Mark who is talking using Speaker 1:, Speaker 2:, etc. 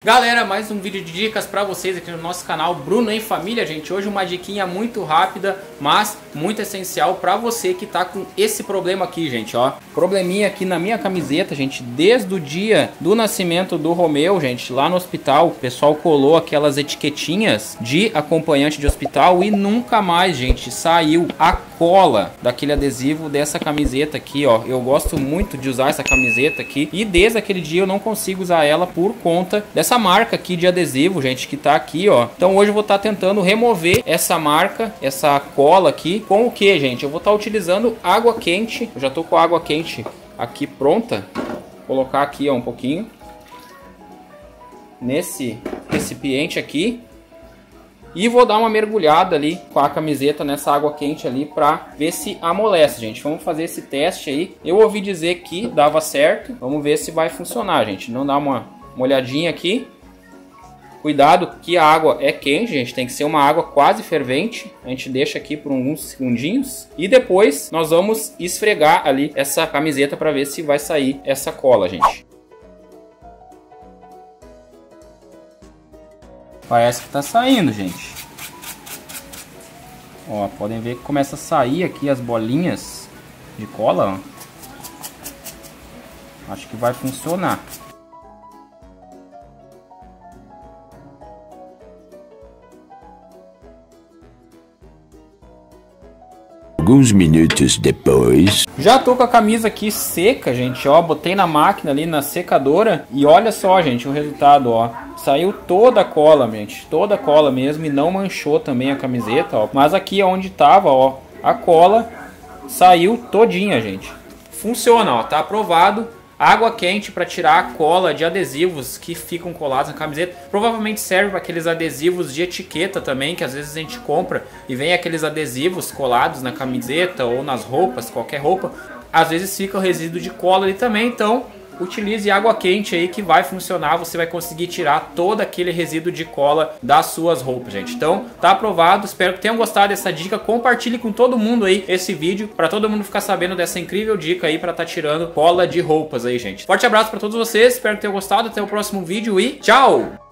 Speaker 1: Galera, mais um vídeo de dicas pra vocês aqui no nosso canal Bruno em Família, gente. Hoje uma diquinha muito rápida, mas muito essencial pra você que tá com esse problema aqui, gente, ó. Probleminha aqui na minha camiseta, gente, desde o dia do nascimento do Romeu, gente, lá no hospital, o pessoal colou aquelas etiquetinhas de acompanhante de hospital e nunca mais, gente, saiu a cola daquele adesivo dessa camiseta aqui, ó. Eu gosto muito de usar essa camiseta aqui e desde aquele dia eu não consigo usar ela por conta dessa marca aqui de adesivo, gente, que tá aqui, ó. Então hoje eu vou estar tentando remover essa marca, essa cola aqui, com o que, gente? Eu vou estar utilizando água quente. Eu já tô com a água quente aqui pronta. Vou colocar aqui, ó, um pouquinho nesse recipiente aqui e vou dar uma mergulhada ali com a camiseta nessa água quente ali pra ver se amolece, gente. Vamos fazer esse teste aí. Eu ouvi dizer que dava certo. Vamos ver se vai funcionar, gente. Não dá uma olhadinha aqui. Cuidado que a água é quente, gente. Tem que ser uma água quase fervente. A gente deixa aqui por alguns segundinhos. E depois nós vamos esfregar ali essa camiseta para ver se vai sair essa cola, gente. Parece que tá saindo, gente. Ó, podem ver que começa a sair aqui as bolinhas de cola, ó. Acho que vai funcionar.
Speaker 2: Alguns minutos depois...
Speaker 1: Já tô com a camisa aqui seca, gente, ó. Botei na máquina ali, na secadora. E olha só, gente, o resultado, ó. Saiu toda a cola, gente. Toda a cola mesmo. E não manchou também a camiseta, ó. Mas aqui onde tava, ó, a cola saiu todinha, gente. Funciona, ó. Tá aprovado. Água quente para tirar a cola de adesivos que ficam colados na camiseta. Provavelmente serve para aqueles adesivos de etiqueta também, que às vezes a gente compra e vem aqueles adesivos colados na camiseta ou nas roupas, qualquer roupa. Às vezes fica o resíduo de cola ali também, então utilize água quente aí que vai funcionar. Você vai conseguir tirar todo aquele resíduo de cola das suas roupas, gente. Então, tá aprovado. Espero que tenham gostado dessa dica. Compartilhe com todo mundo aí esse vídeo, para todo mundo ficar sabendo dessa incrível dica aí para tá tirando cola de roupas aí, gente. Forte abraço para todos vocês. Espero que tenham gostado. Até o próximo vídeo e tchau!